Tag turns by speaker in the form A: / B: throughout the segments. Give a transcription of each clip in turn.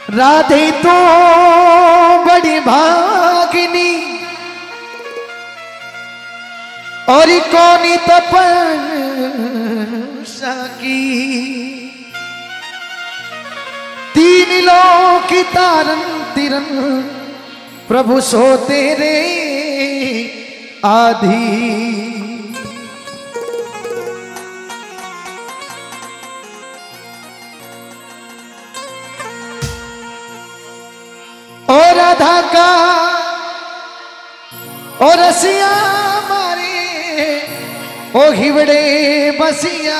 A: राधे तो बड़ी भागिनी और कौनी तपस्या की, तीन लोक की तारन तिरन प्रभु सो तेरे आधी। और राधा का और रसिया मारे ओ हिवड़े बसिया,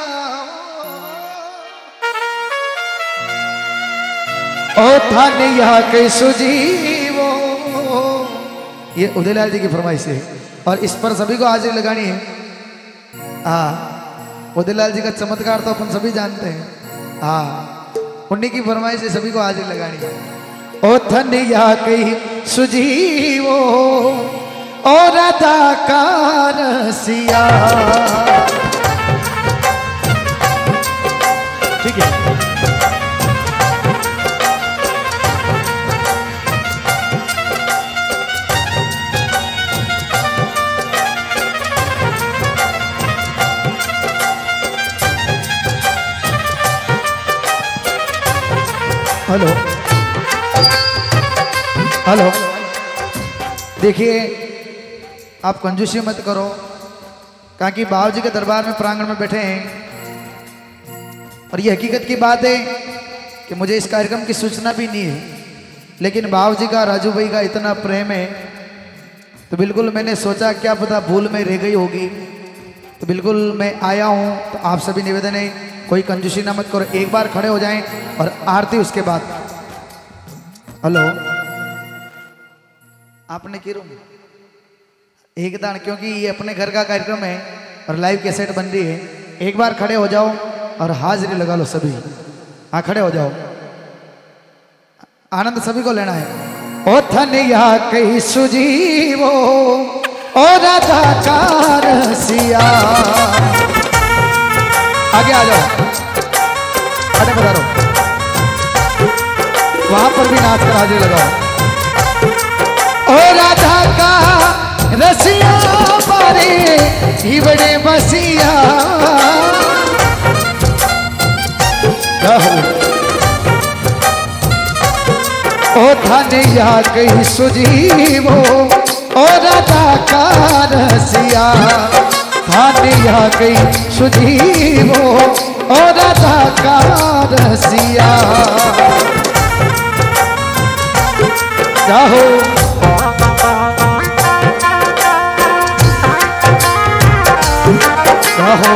A: ओ थाने यहाँ के सुजीवो। ये उदयलाल जी की फरमाइश है और इस पर सभी को हाजिरी लगानी है। हाँ, उदयलाल जी का चमत्कार तो अपन सभी जानते हैं। हाँ, उन्हीं की फरमाइश है, सभी को हाजिरी लगानी है। ओ थाने यहाँ के सुजीवो ओ राधा का रसिया। ठीक है, हेलो हेलो, देखिए आप कंजूसी मत करो, कहा कि बाबू जी के दरबार में प्रांगण में बैठे हैं और ये हकीकत की बात है कि मुझे इस कार्यक्रम की सूचना भी नहीं है, लेकिन बाबू जी का राजू भाई का इतना प्रेम है तो बिल्कुल मैंने सोचा क्या पता भूल में रह गई होगी, तो बिल्कुल मैं आया हूँ। तो आप सभी निवेदन है कोई कंजूसी ना मत करो, एक बार खड़े हो जाएं और आरती उसके बाद। हेलो, आपने की रूम एक दान, क्योंकि ये अपने घर का कार्यक्रम है और लाइव कैसेट बन रही है। एक बार खड़े हो जाओ और हाजिरी लगा लो सभी। हाँ, खड़े हो जाओ, आनंद सभी को लेना है। ओ थनिया कई सुजीवो ओ राधा का रसिया। आगे आ जाओ, अरे पधारो, वहां पर भी नाच कर हाजिरी लगाओ। ओ राधा का रसिया मारे हिवड़े बसिया। ओ थाने या कहीं सुजीवो ओ राधा का रसिया। थाने या कहीं सुजीवो ओ राधा का रसिया। जाहो जाहो,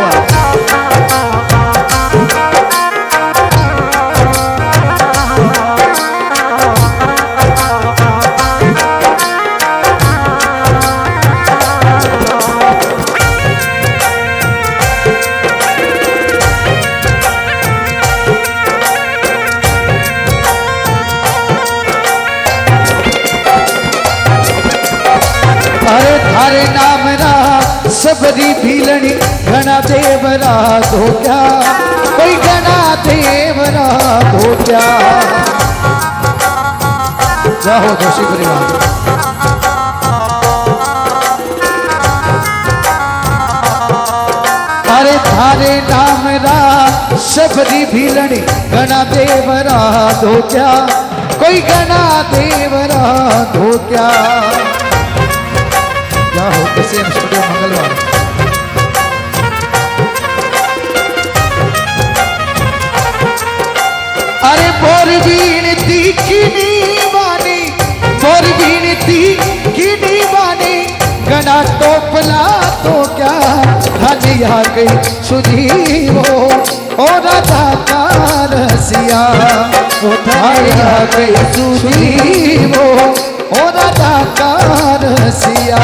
A: थारे नाम रा सबरी भीलनी घना देवरा तो क्या, कोई घना देवरा तो क्या। जाओ जोशी परिवार, अरे थारे नाम रा सबरी भीलनी घना देवरा तो क्या, कोई घना देवरा तो क्या। हो किसी स्टूडियो मंगलवार। अरे बोरबीन तीखी बानी, बोरबीन तीखी बानी घना टोपला तो क्या। धनिया गई सुजीवो ओ राधा का रसिया। ओ धनिया गई सुजीवो ओ राधा का रसिया।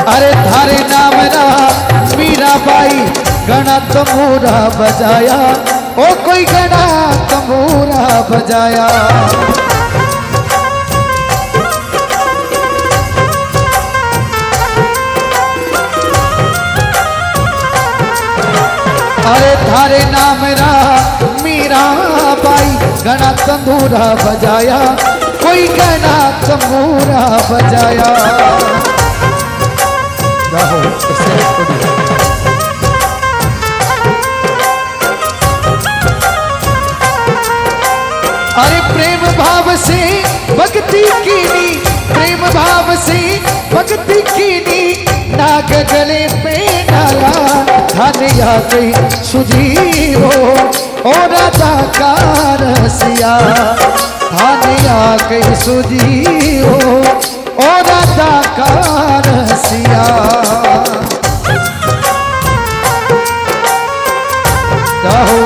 A: अरे थारे नाम रा मीरा बाई गणा तमूरा बजाया, ओ कोई गणा तमूरा बजाया। अरे थारे नाम रा मीरा बाई गणा तंदूरा बजाया, कोई गणा तमूरा बजाया। अरे प्रेम भाव से भक्ति कीनी, प्रेम भाव से भक्ति कीनी, नाग गले पे डाला धन या गई सुजीवो, ओ राधा का रसिया धन या गई सुजीवो, ओ राधा का रसिया। जाओ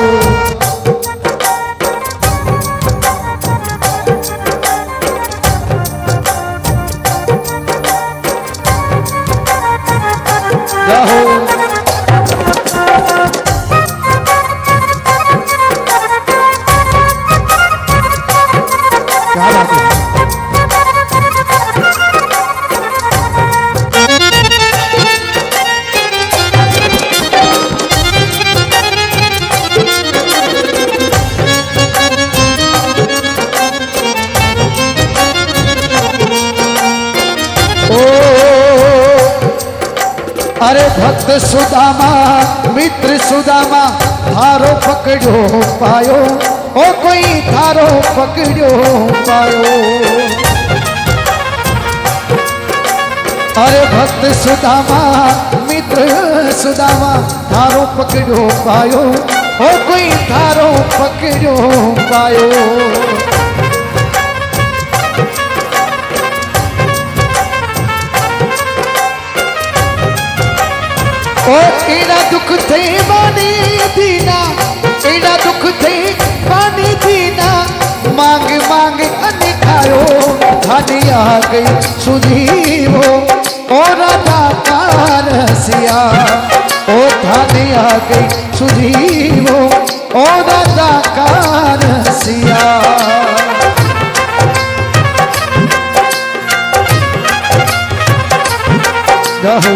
A: अरे भक्त सुदामा मित्र सुदामा थारो पकड़ो पायो, ओ कोई थारो पकड़ो पायो। अरे भक्त सुदामा मित्र सुदामा थारो पकड़ो पायो, ओ कोई थारो पकड़ो पायो। ओ एड़ा दुख थे बानी दीना, एड़ा दुख थे बानी दीना, मांग मांग अन्न खायो धन आ गई सुजीवो, ओ राधा का रसिया ओ धन आ गई सुजीवो, ओ राधा का रसिया। जाओ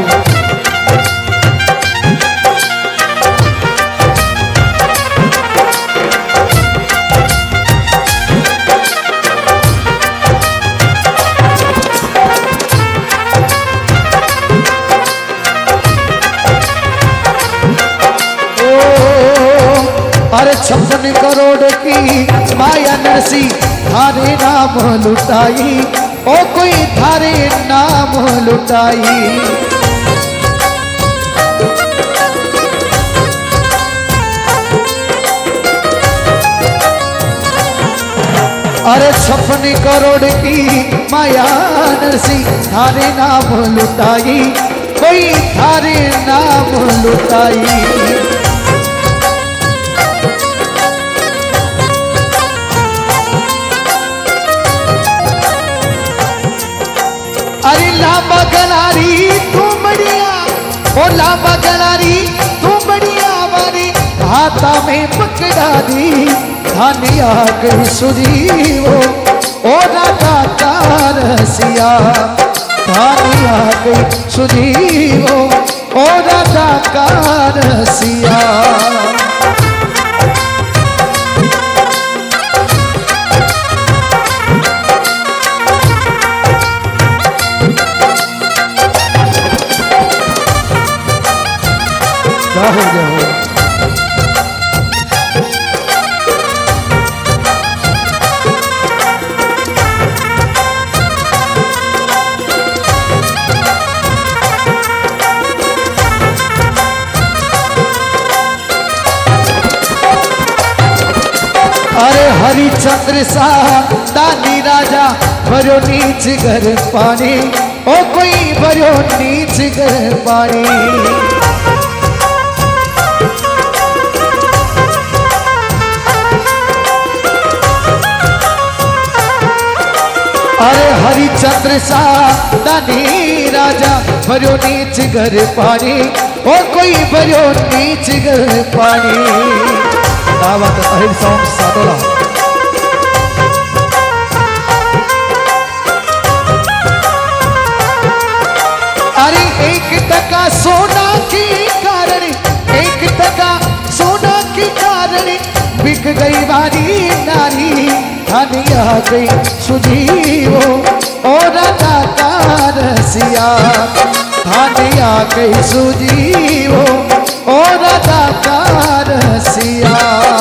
A: अरे 56 करोड़ की माया नरसी थारे नाम लुटाई, ओ कोई थारे नाम लुटाई। अरे 56 करोड़ की माया नरसी थारे नाम लुटाई, कोई थारे नाम लुटाई। अरे लांबा गलारी तू बढ़िया, ओ लांबा गलारी तू बढ़िया, वारी हाथा में पकड़ा दी धन आ गई सुजीवो, ओ राधा का रसिया धन आ गई सुजीवो, ओ राधा का रसिया। जाओ जाओ अरे हरिचंद्र सा दानी राजा भरो नीच घर पानी, ओ कोई भरो नीच घर पानी। अरे हरिचंद्र सा दानी राजा भरियो नीच घर पानी, ओ कोई भरियो नीच घर पानी। दावत अहिर साउंड सादोला। अरे 1 टका सोना के कारण, 1 टका सोना के कारण बिक गई वारी नारी। धन आ गई सुजीवो और दातार सिया, धन आ गई सुजीवो और दातार सिया।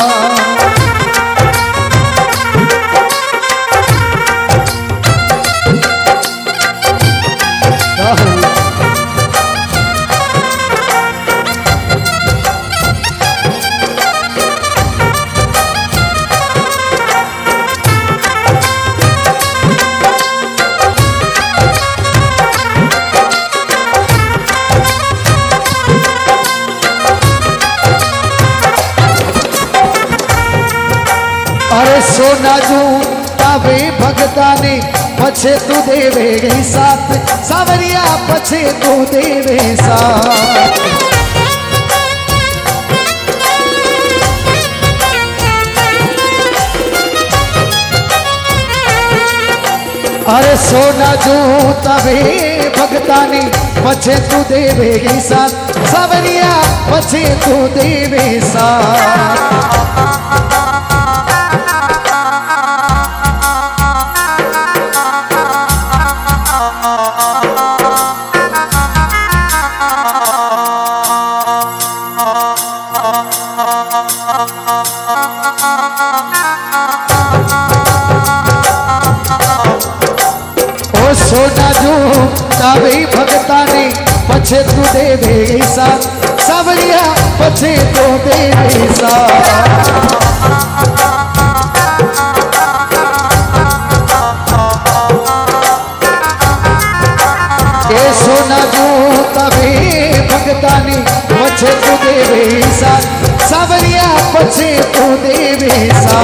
A: अरे सोना जू तावे भगता ने पछे तू देवे गई साथ, सावरिया पछे तू देवे साथ। अरे सोना जू तावे भगता ने पछे तू देवे गई साथ, सावरिया पछे तू देवे साथ। सोना जो तावे भगता ने पछे तू देवे सा, सावरिया पछे तो देवे सा। ए सोना जो तावे भगता ने पछे तू देवे सा, सावरिया पछे तो देवे सा।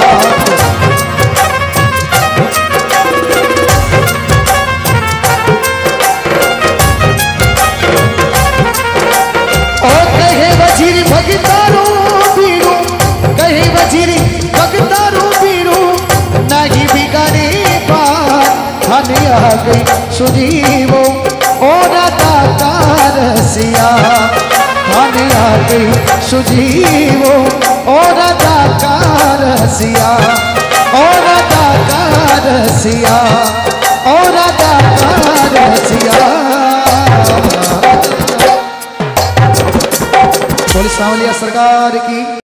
A: भगतारो बीरू कहे वजीरी, भगतारो बीरू नहीं बिगाड़े बात। धन आ गई सुजीवो और दातार सिया, धन आ गई सुजीवो और दातार सिया, और दातार सिया, और दातार सिया। बोले सांवलिया सरकार की।